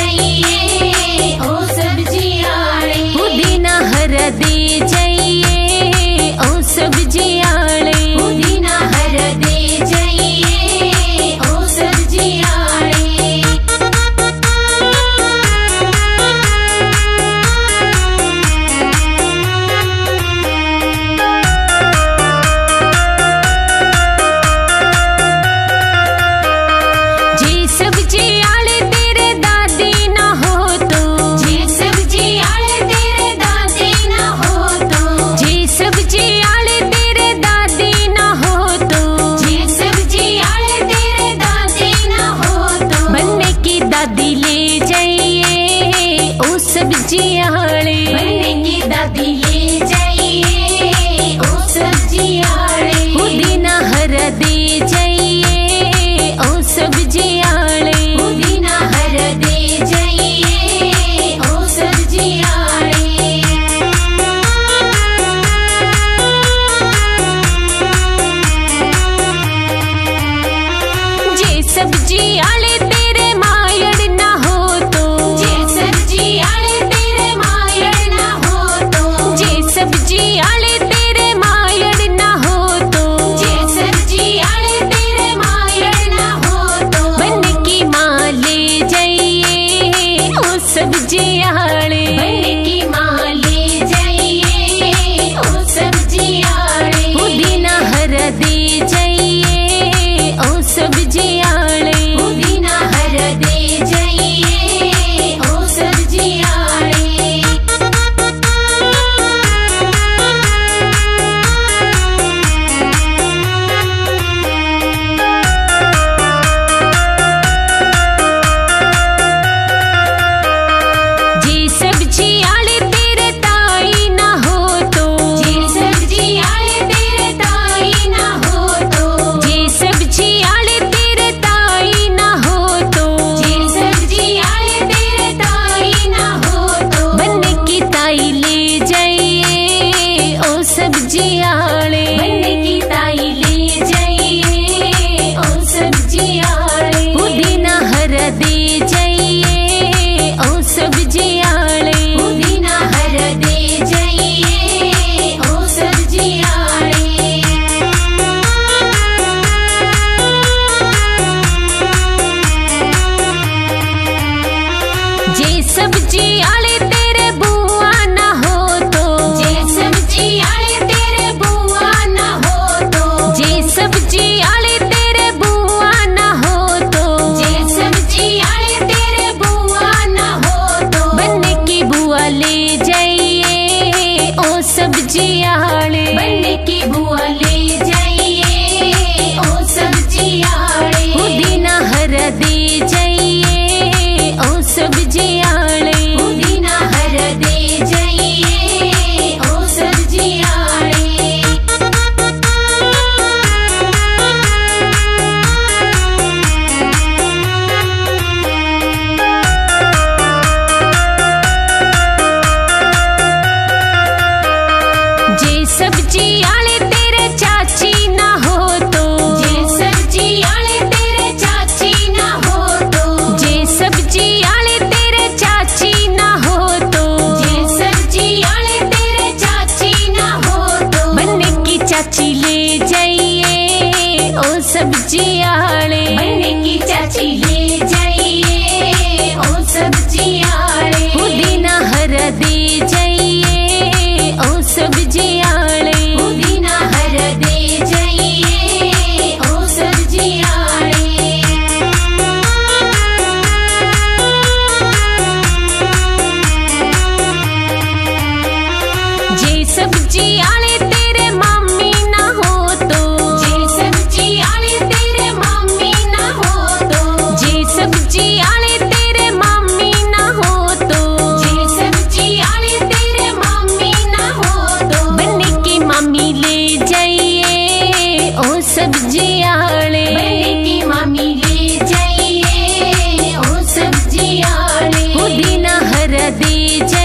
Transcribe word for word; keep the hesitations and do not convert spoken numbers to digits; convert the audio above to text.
जाइए ओ सब्जी आले। पुदीना हर दे जाइए ओ सब्जी आले। पुदीना हर दे जाइए ओ सब्जी आले। जी सब्जी आले तेरे दादी ना हो तो। जी सब्जी आले तेरे दादी ना हो तो। जी सब्जी आले तेरे दादी ना हो तो। जी सब्जी आले तेरे दादी ना हो तो। बनने की दादी ले जाइए ओ सब्जी आले। बनने की दादी ले जाइए ओ सब्जी आले। पुदीना हर दे जाइए ओ सब्जी आले। पुदीना हर दे जाइए ओ सब्जी आले। जे सब्जी आले तेरे मायड़ ना हो तो। जे सब्जी आले तेरे मायड़ ना हो तो। जे सब्जी आले तेरे मायड़ ना हो तो। जे सब्जी आले तेरे मायड़ ना हो तो। बनने की माँ ले जाइए ओ सब्जी आले। बनने की माँ ले जाइए ओ सब्जी आले। पुदीना हर दे जाइए ओ सब्जी आले। पुदीना हर दे जाइए ओ सब्जी आले। जी सब्जी आले तेरे ताई ना हो तो। जी सब्जी आले तेरे ताई ना हो तो। जी सब्जी आले तेरे ताई ना हो तो। जी सब्जी आले तेरे ताई ना हो तो। बनने की ताई ले जाइए ओ सब्जी आले। बनने की ताई ले जाइए ओ सब्जी आले। पुदीना हर दे जाइए ओ सब्जी आले। पुदीना हर दे जाइए ओ सब्जी आले। जे सब्जी आले तेरे बुआ ना हो तो। जे सब्जी आले तेरे बुआ ना हो तो। जे सब्जी आले तेरे बुआ ना हो तो। जे सब्जी आले तेरे बुआ ना हो तो। बनने की बुआ ले जाइए ओ सब्जी आले। बनने की बुआ ले जाइए ओ सब्जी आले। पुदीना हर दे जाइए ओ सब्जी आले। पुदीना हर दे जाइए ओ सब्जी आले। जे सब्जी आले तेरे चाची ना हो तो। जे सब्जी आले तेरे चाची ना हो तो। जे सब्जी आले तेरे चाची ना हो तो। जे सब्जी आले तेरे चाची ना हो तो। बनने की चाची ले जाइए ओ सब्जी आले। बनने की चाची ले जाइए ओ सब्जी आले। पुदीना हर दे जाइए ओ सब्जी आले। पुदीना हर दे जाइए ओ सब्जी आले। जे सब्जी आले तेरे मामी ना हो तो। जे सब्जी आले तेरे मामी ना हो तो। जे सब्जी आले तेरे मामी ना हो तो। जे सब्जी आले तेरे मामी ना हो तो। बनने की मामी ले जाइए ओ सब्जी आले। बनने की मामी ले जाइए ओ सब्जी आले। पुदीना हर दे जाइए